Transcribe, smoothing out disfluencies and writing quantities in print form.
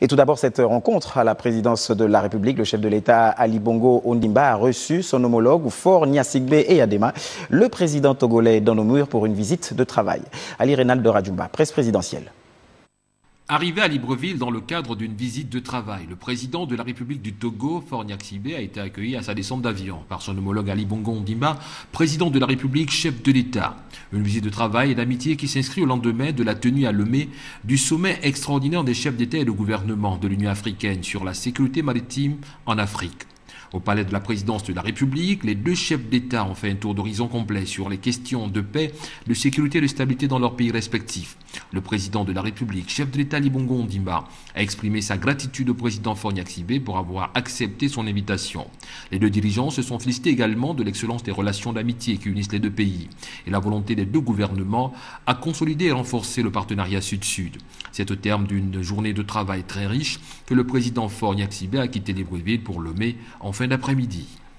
Et tout d'abord, cette rencontre à la présidence de la République, le chef de l'État Ali Bongo Ondimba a reçu son homologue Faure Gnassingbé Eyadema, le président togolais dans nos murs pour une visite de travail. Ali Reynald de Radjumba, presse présidentielle. Arrivé à Libreville dans le cadre d'une visite de travail, le président de la République du Togo, Faure Gnassingbé, a été accueilli à sa descente d'avion par son homologue Ali Bongo Ondimba, président de la République, chef de l'État. Une visite de travail et d'amitié qui s'inscrit au lendemain de la tenue à Lomé du sommet extraordinaire des chefs d'État et de gouvernement de l'Union africaine sur la sécurité maritime en Afrique. Au palais de la présidence de la République, les deux chefs d'État ont fait un tour d'horizon complet sur les questions de paix, de sécurité et de stabilité dans leurs pays respectifs. Le président de la République, chef de l'État Ali Bongo Ondimba, a exprimé sa gratitude au président Faure Gnassingbé pour avoir accepté son invitation. Les deux dirigeants se sont félicités également de l'excellence des relations d'amitié qui unissent les deux pays et la volonté des deux gouvernements à consolider et renforcer le partenariat sud-sud. C'est au terme d'une journée de travail très riche que le président Faure Gnassingbé a quitté Libreville pour Lomé en fin d'après-midi.